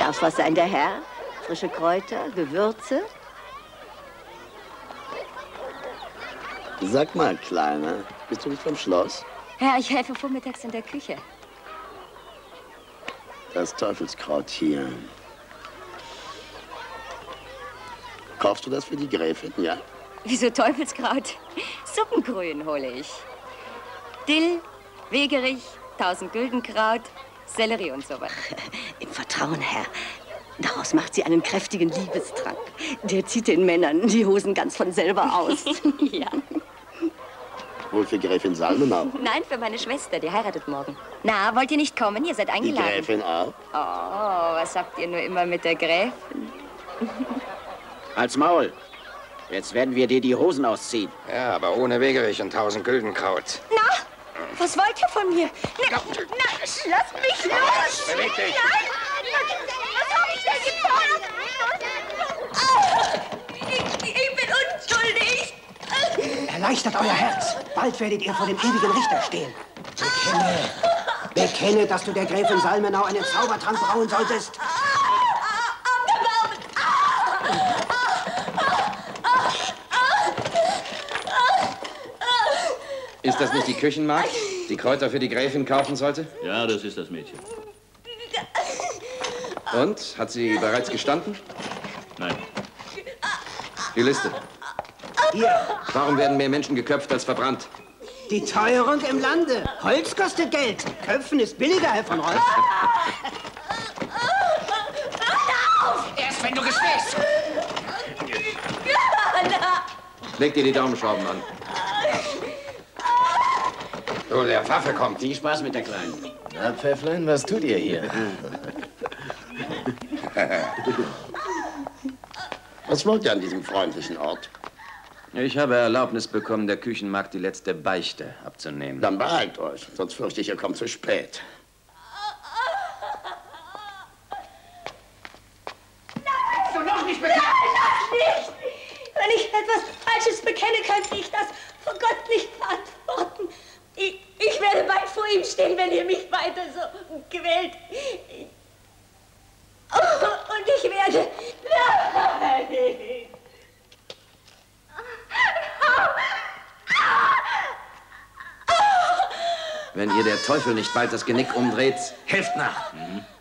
Darf's was sein, der Herr? Frische Kräuter, Gewürze? Sag mal, Kleine, bist du nicht vom Schloss? Herr, ich helfe vormittags in der Küche. Das Teufelskraut hier. Kaufst du das für die Gräfin, ja? Wieso Teufelskraut? Suppengrün hole ich. Dill, Wegerich, 1000 Güldenkraut, Sellerie und so weiter. Im Vertrauen, Herr. Daraus macht sie einen kräftigen Liebestrank. Der zieht den Männern die Hosen ganz von selber aus. Ja. Wohl für Gräfin Salmenau? Nein, für meine Schwester, die heiratet morgen. Na, wollt ihr nicht kommen? Ihr seid eingeladen. Die Gräfin auch? Oh, was habt ihr nur immer mit der Gräfin? Halt's Maul. Jetzt werden wir dir die Hosen ausziehen. Ja, aber ohne Wegerich und 1000 Güldenkraut. Na, was wollt ihr von mir? Na, lasst mich los! Beweg dich! Nein! Was hab ich denn getan? Ich bin unschuldig! Erleichtert euer Herz. Bald werdet ihr vor dem ewigen Richter stehen. Bekenne, dass du der Gräfin Salmenau einen Zaubertrank brauen solltest. Ist das nicht die Küchenmagd, die Kräuter für die Gräfin kaufen sollte? Ja, das ist das Mädchen. Und? Hat sie bereits gestanden? Nein. Die Liste. Hier, Warum werden mehr Menschen geköpft als verbrannt? die Teuerung im Lande. Holz kostet Geld. Köpfen ist billiger, Herr von Rolf. Erst wenn du gestehst! Leg dir die Daumenschrauben an. So, der Pfaffe kommt. Viel Spaß mit der Kleinen. Na, Pfäfflein, was tut ihr hier? Was wollt ihr an diesem freundlichen Ort? Ich habe Erlaubnis bekommen, der Küchenmagd die letzte Beichte abzunehmen. Dann beeilt euch, sonst fürchte ich, ihr kommt zu spät. Du noch nicht bekannt! Nicht! Wenn ich etwas Falsches bekenne, könnte ich das vor Gott nicht verantworten. Ich werde bald vor ihm stehen, wenn ihr mich weiter so quält. Und ich werde... Nein! Wenn ihr der Teufel nicht bald das Genick umdreht, Helft nach!